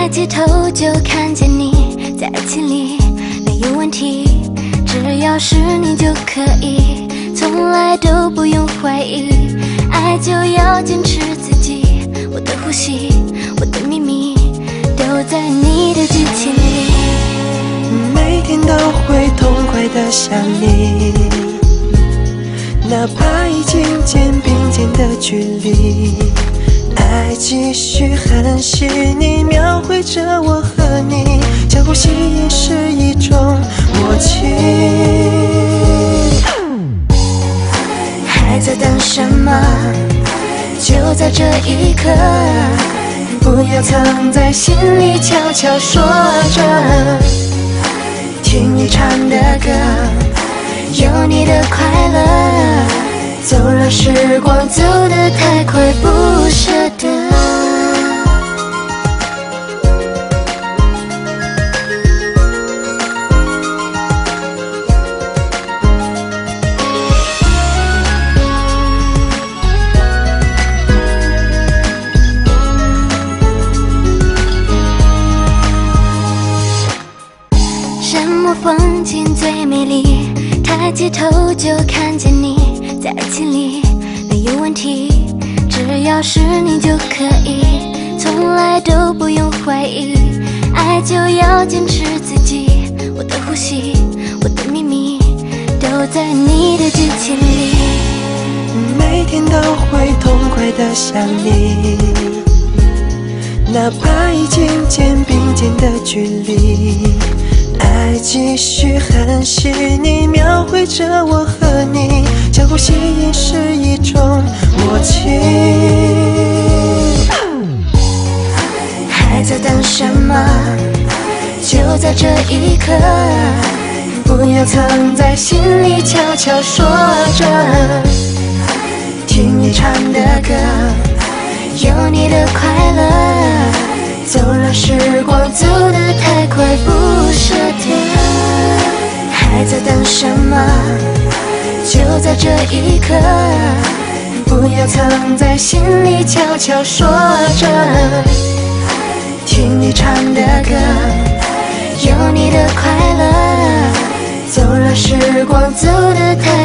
起头就看见你，在爱情里没有问题，只要是你就可以，从来都不用怀疑，爱就要坚持自己，我的呼吸，我的秘密，都在你的剧情里。 每天都会痛快地想你，哪怕已经肩并肩的距离，爱继续很细腻，描绘着我和你相互吸引是一种默契。 还在等什么？就在这一刻，不要藏在心里，悄悄说着，听你唱的歌，有你的快乐，走让时光走得太快，不舍得。什么风景最美丽？抬起头就看见你，在爱情里没有问题，只要是你就可以，从来都不用怀疑，爱就要坚持自己，我的呼吸，我的秘密，都在你的剧情里。 每天都会痛快地想你，哪怕已经肩并肩的距离，爱继续很细腻，描绘着我和你相互吸引是一种默契。 还在等什么？就在这一刻，不要藏在心里，悄悄说着，听你唱的歌，有你的快乐，走让时光走得太快，不舍得。还在等什么？就在这一刻，不要藏在心里，悄悄说着，听你唱的歌，有你的快乐，走让时光走得太